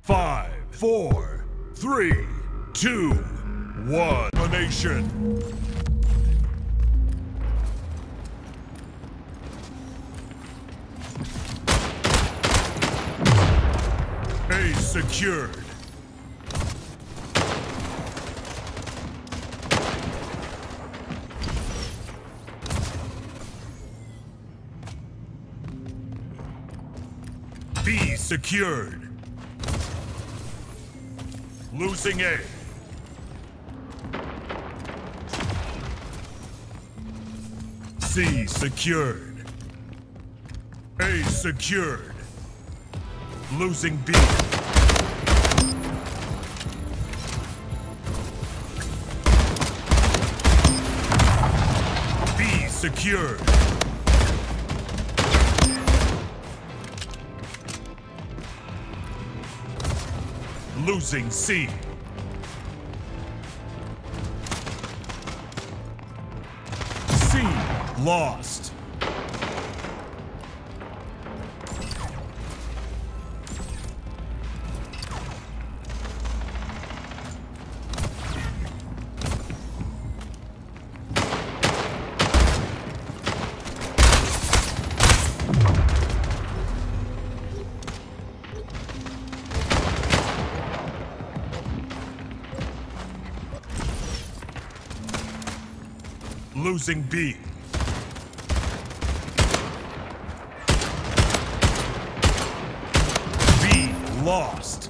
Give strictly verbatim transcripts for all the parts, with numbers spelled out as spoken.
Five, four, three, two, one. Domination. A secured. B secured. Losing A. C secured. A secured. Losing B. B secured. Losing C. C lost. Losing B. B lost.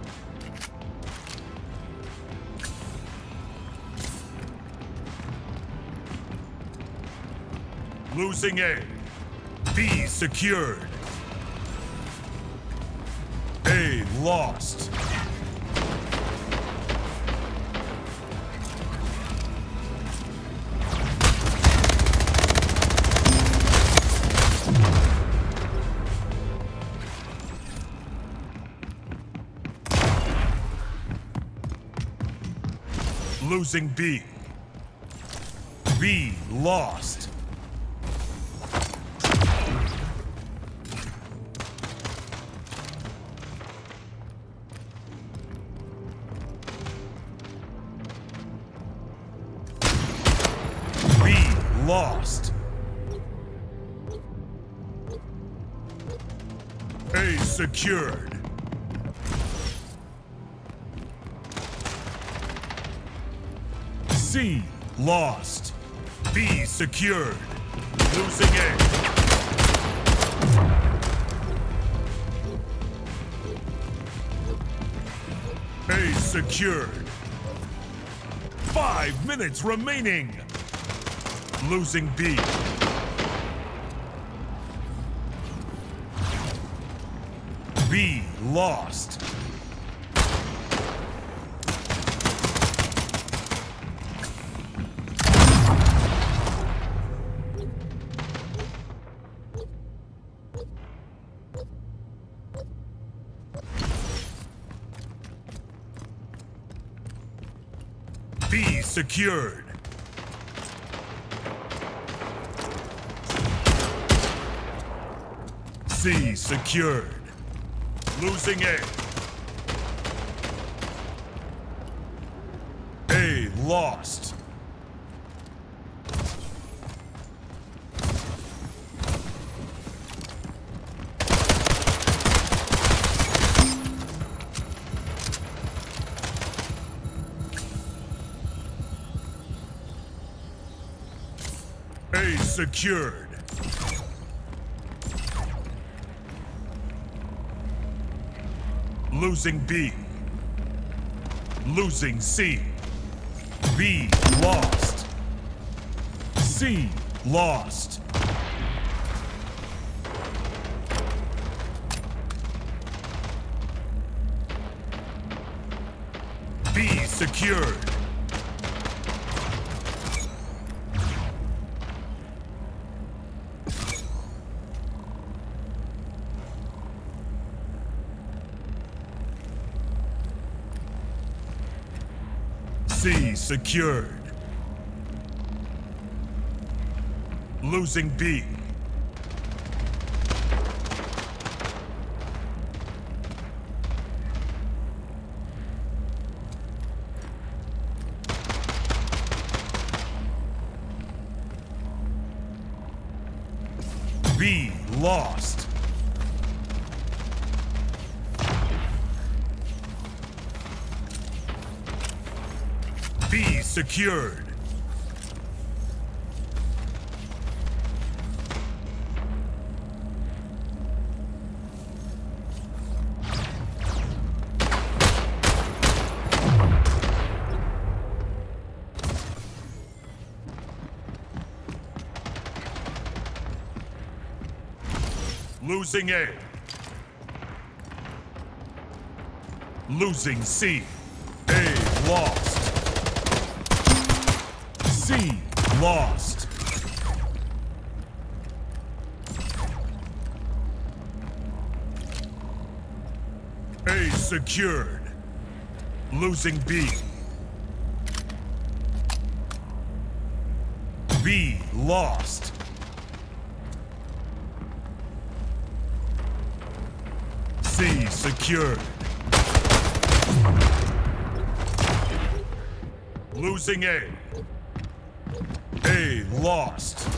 Losing A. B secured. A lost. Losing B. B lost. B lost. A secured. C lost. B secured. Losing A. A secured. Five minutes remaining. Losing B. B lost. B secured. C secured. Losing A. A lost. A secured. Losing B. Losing C. B lost. C lost. B secured. C secured. Losing B. B lost. B secured. Losing A. Losing C. A lost. C lost. A secured. Losing B. B lost. C secured. Losing A. A lost.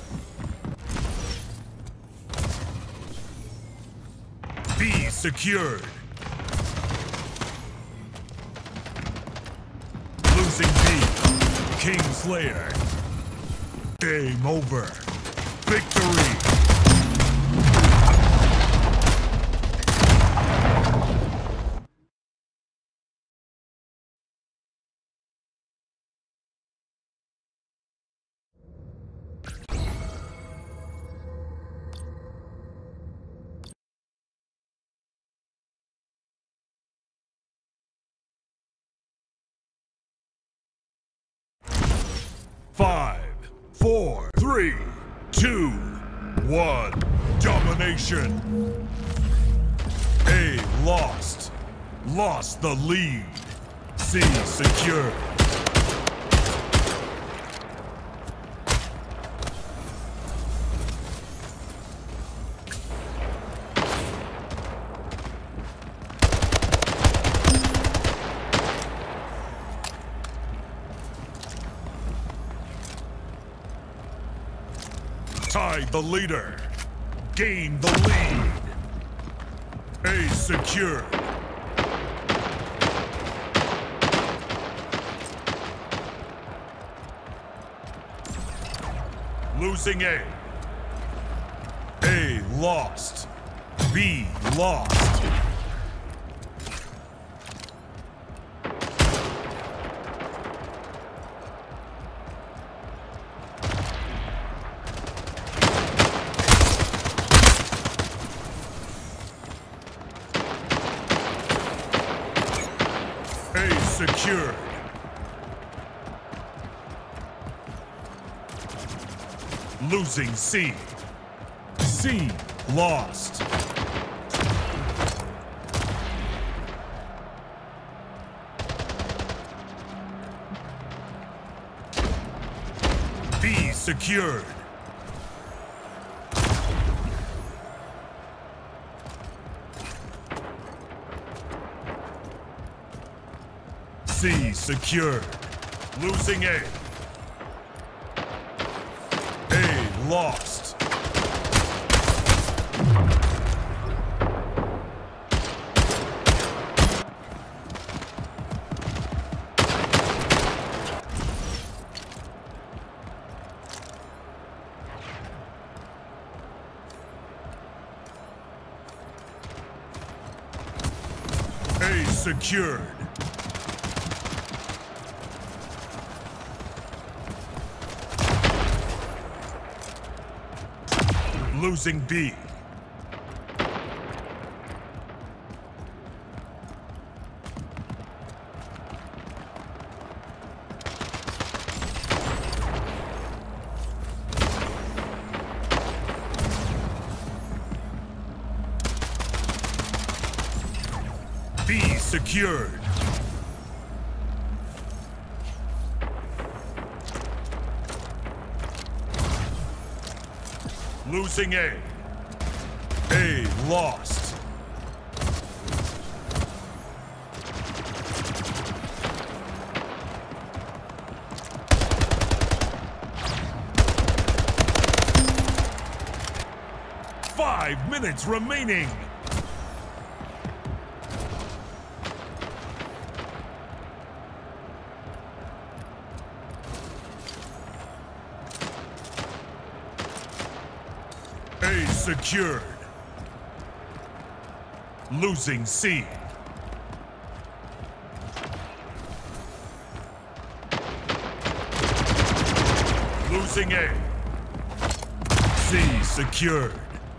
B secured. Losing B. Kingslayer. Game over. Victory. Five, four, three, two, one. Domination. A lost. Lost the lead. C secure. Tied the leader. Gain the lead. A secure. Losing A. A lost. B lost. A secured. Losing C. C lost. B secured. C secured. Losing A. A lost. A secured. Losing B. B secured. Losing A. A lost. Five minutes remaining. A secured. Losing C. Losing A. C secured.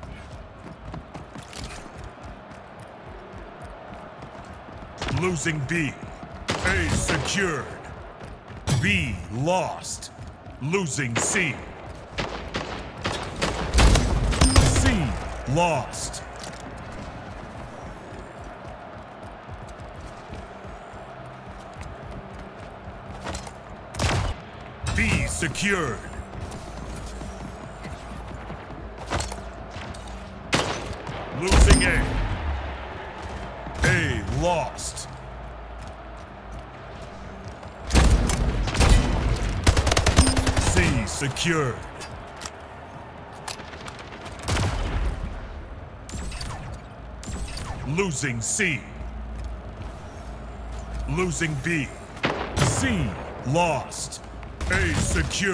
Losing B. A secured. B lost. Losing C. C lost. B secured. Losing A. A lost. C secured. Losing C. Losing B. C lost. A secured.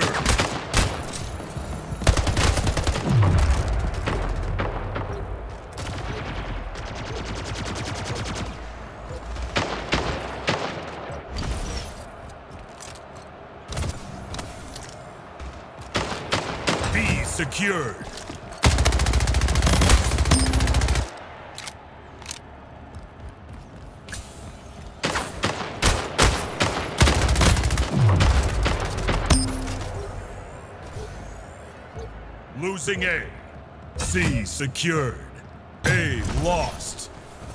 B secured. Losing A. C secured. A lost.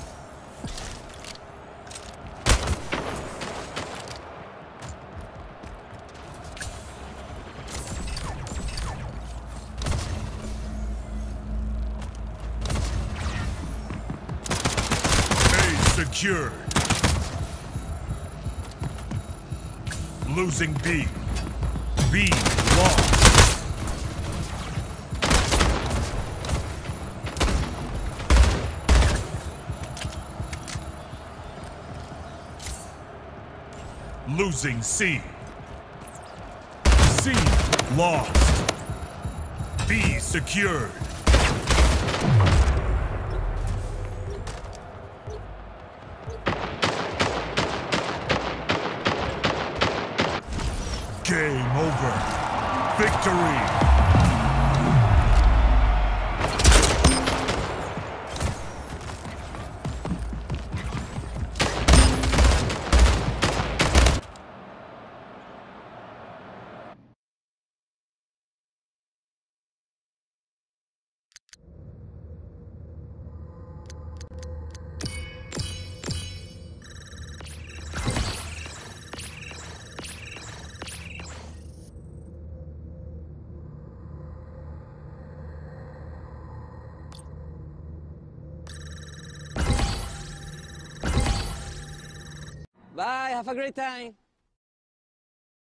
A secured. Losing B. B lost. Losing C. C lost. B secured. Game over. Victory. Bye, have a great time.